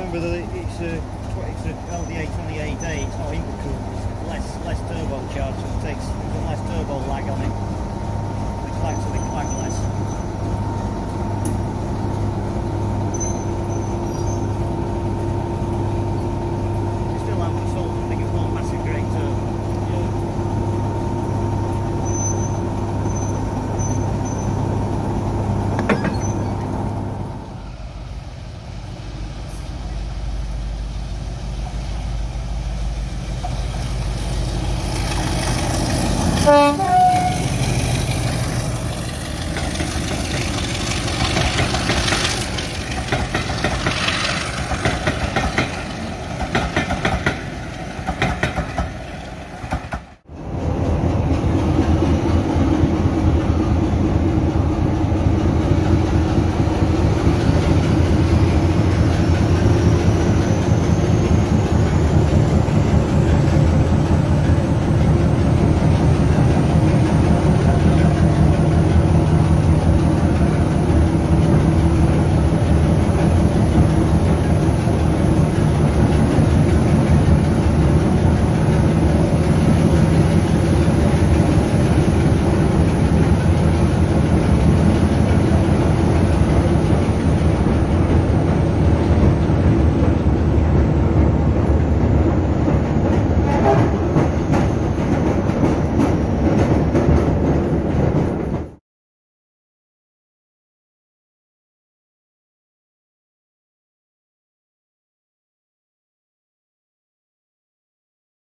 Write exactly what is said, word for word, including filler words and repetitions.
remember that it's a it's a L D A twenty-eight A. It's not intercooled. It's less less turbo charge, so it takes even less turbo lag on it. The clacks so they clack less.